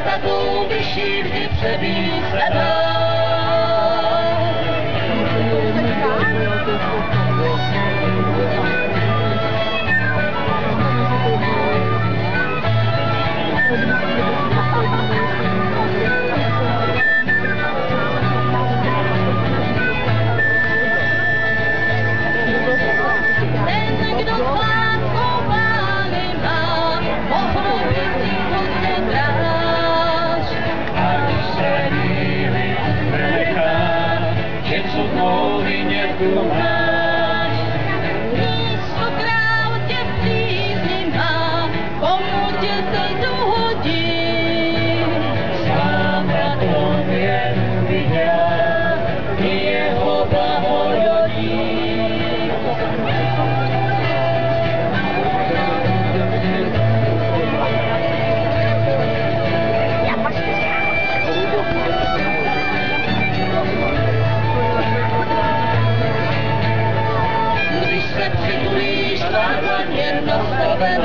tatou vyšší vždy přebízená. Místo král tě přízní má, komu tě teď dohodí. Sám na tom jen viděl, i jeho blahododí. Když se přitulíš na dlaně nastavené,